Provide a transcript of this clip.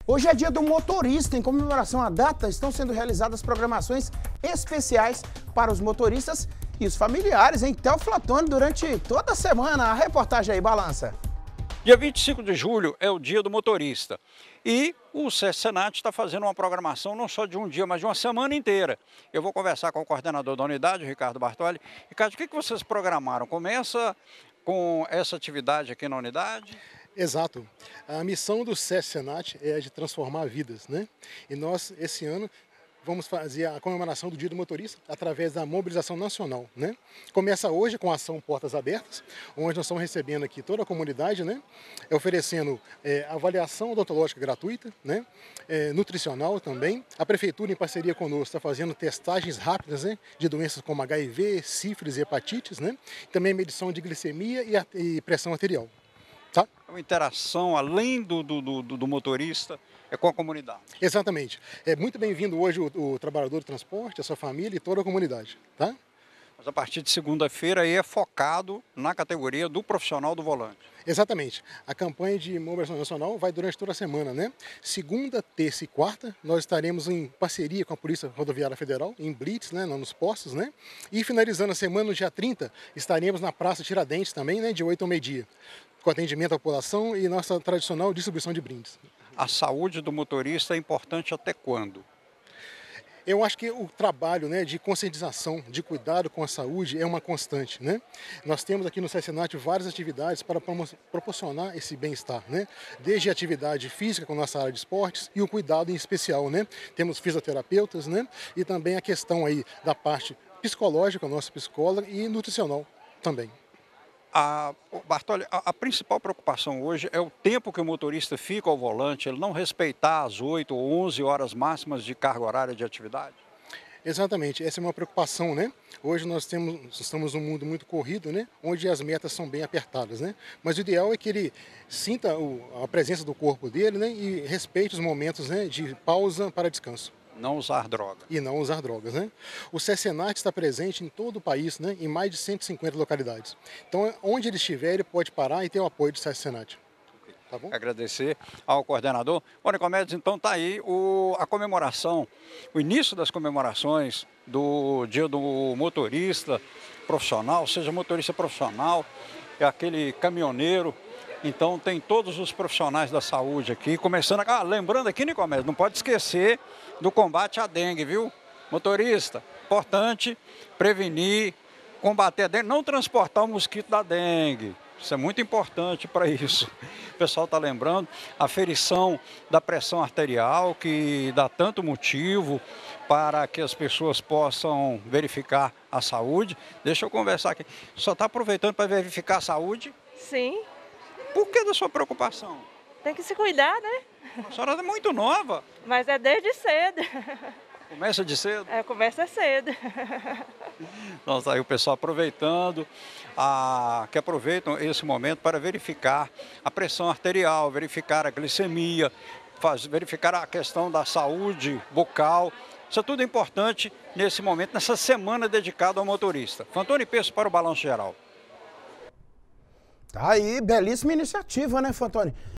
Hoje é dia do motorista. Em comemoração à data, estão sendo realizadas programações especiais para os motoristas e os familiares em Teoflotone durante toda a semana. A reportagem aí, Balança. Dia 25 de julho é o dia do motorista e o SESC Senat está fazendo uma programação não só de um dia, mas de uma semana inteira. Eu vou conversar com o coordenador da unidade, Ricardo Bartoli. Ricardo, o que vocês programaram? Começa com essa atividade aqui na unidade? Exato. A missão do SESC Senat é a de transformar vidas, né? E nós, esse ano, vamos fazer a comemoração do Dia do Motorista através da mobilização nacional, né? Começa hoje com a ação Portas Abertas, onde nós estamos recebendo aqui toda a comunidade, né? Oferecendo avaliação odontológica gratuita, né? Nutricional também. A Prefeitura, em parceria conosco, está fazendo testagens rápidas, né? De doenças como HIV, sífilis e hepatites, né? Também medição de glicemia e pressão arterial. Tá? Uma interação além do motorista é com a comunidade. Exatamente. É muito bem-vindo hoje o trabalhador do transporte, a sua família e toda a comunidade. Tá? Mas a partir de segunda-feira aí é focado na categoria do profissional do volante. Exatamente. A campanha de mobilização nacional vai durante toda a semana, né? Segunda, terça e quarta, nós estaremos em parceria com a Polícia Rodoviária Federal, em blitz, né? Nos postos, né? E finalizando a semana, no dia 30, estaremos na Praça Tiradentes também, né? De 8 ao meio-dia, com atendimento à população e nossa tradicional distribuição de brindes. A saúde do motorista é importante até quando? Eu acho que o trabalho, né, de conscientização, de cuidado com a saúde é uma constante, né? Nós temos aqui no SESC Senat várias atividades para proporcionar esse bem-estar, né? Desde a atividade física com a nossa área de esportes e o cuidado em especial, né? Temos fisioterapeutas, né? E também a questão aí da parte psicológica, a nossa psicóloga, e nutricional também. Bartoli, a principal preocupação hoje é o tempo que o motorista fica ao volante, ele não respeitar as 8 ou 11 horas máximas de carga horária de atividade? Exatamente, essa é uma preocupação, né? Hoje nós estamos num mundo muito corrido, né? Onde as metas são bem apertadas, né? Mas o ideal é que ele sinta a presença do corpo dele, né? E respeite os momentos, né, de pausa para descanso. Não usar drogas. E não usar drogas, né? O SESC Senat está presente em todo o país, né? Em mais de 150 localidades. Então, onde ele estiver, ele pode parar e ter o apoio do SESC Senat. Tá bom? Agradecer ao coordenador. Bom, Nicomedes, então está aí a comemoração, o início das comemorações do Dia do Motorista Profissional, seja motorista profissional, é aquele caminhoneiro. Então tem todos os profissionais da saúde aqui, começando... lembrando aqui, Nicomedes, não pode esquecer do combate à dengue, viu? Motorista, importante prevenir, combater a dengue, não transportar o mosquito da dengue. Isso é muito importante para isso. O pessoal está lembrando, a aferição da pressão arterial, que dá tanto motivo para que as pessoas possam verificar a saúde. Deixa eu conversar aqui. Só está aproveitando para verificar a saúde? Sim. Por que da sua preocupação? Tem que se cuidar, né? A senhora é muito nova. Mas é desde cedo. Começa de cedo? Começa cedo. Então, tá aí o pessoal aproveitando, que aproveitam esse momento para verificar a pressão arterial, verificar a glicemia, verificar a questão da saúde bucal. Isso é tudo importante nesse momento, nessa semana dedicada ao motorista. Fantoni Peço para o Balanço Geral. Tá aí, belíssima iniciativa, né, Fantoni?